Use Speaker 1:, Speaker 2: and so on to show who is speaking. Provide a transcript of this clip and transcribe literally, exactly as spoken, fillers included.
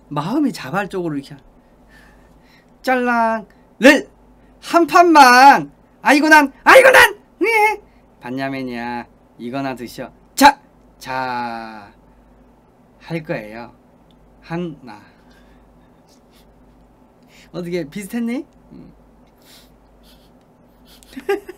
Speaker 1: 마음이 자발적으로 이렇게 짤랑 를 한 판만 아이고 난 아이고 난 네. 반야맨이야 이거나 드셔. 자! 자 할 거예요. 하나 어떻게 비슷했니? 음.